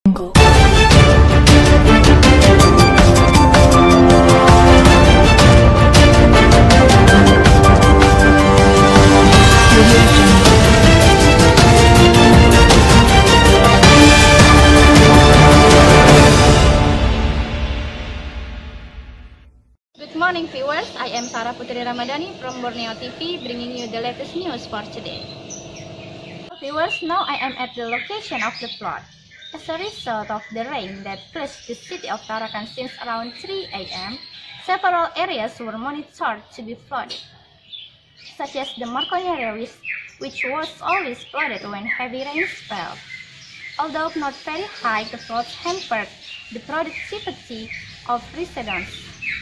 Good morning viewers, I am Sarah Putri Ramadhani from Borneo TV bringing you the latest news for today. Viewers, now I am at the location of the flood. As a result of the rain that flushed the city of Tarakan since around 3 a.m., several areas were monitored to be flooded, such as the Marconi area, which was always flooded when heavy rains fell. Although not very high, the floods hampered the productivity of residents.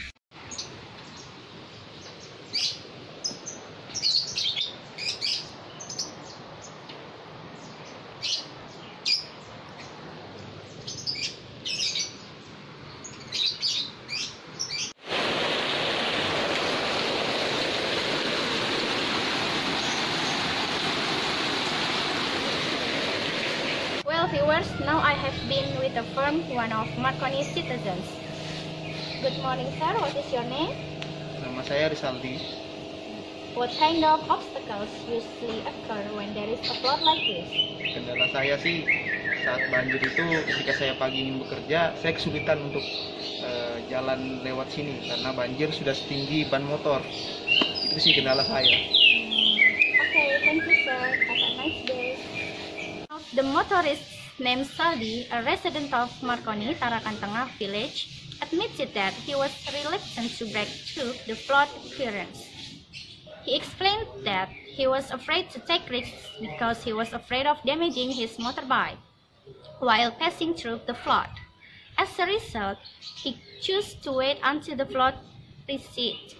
Well viewers, now I have been with a firm, one of Marconi citizens. Good morning sir, what is your name? Nama saya Rizaldi. What kind of obstacles usually occur when there is a flood like this? Kendala saya sih saat banjir itu ketika saya pagi ingin bekerja, saya kesulitan untuk jalan lewat sini karena banjir sudah setinggi ban motor. Itu sih kendala saya. Okay, thank you sir. Have a nice day. The motorist named Saldi, a resident of Marconi, Tarakan Tengah village, admitted that he was reluctant to break through the flood appearance. He explained that he was afraid to take risks because he was afraid of damaging his motorbike while passing through the flood. As a result, he chose to wait until the flood recedes.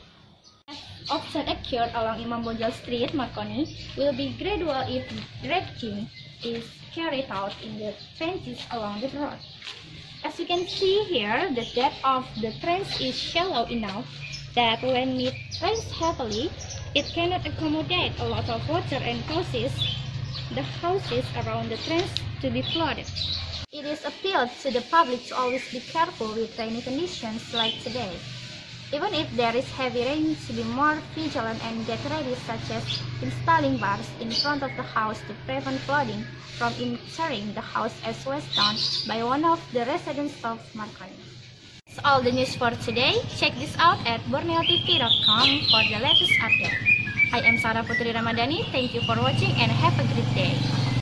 Often occurred along Imam Bonjol Street, Marconi, will be gradual if dredging is carried out in the trenches along the road. As you can see here, the depth of the trench is shallow enough that when it rains heavily, it cannot accommodate a lot of water and causes the houses around the trench to be flooded. It is appealed to the public to always be careful with rainy conditions like today. Even if there is heavy rain, to be more vigilant and get ready, such as installing bars in front of the house to prevent flooding from entering the house, as was done by one of the residents of Marconi. That's all the news for today. Check this out at borneotv.com for the latest update. I am Sarah Putri Ramadhani. Thank you for watching and have a great day.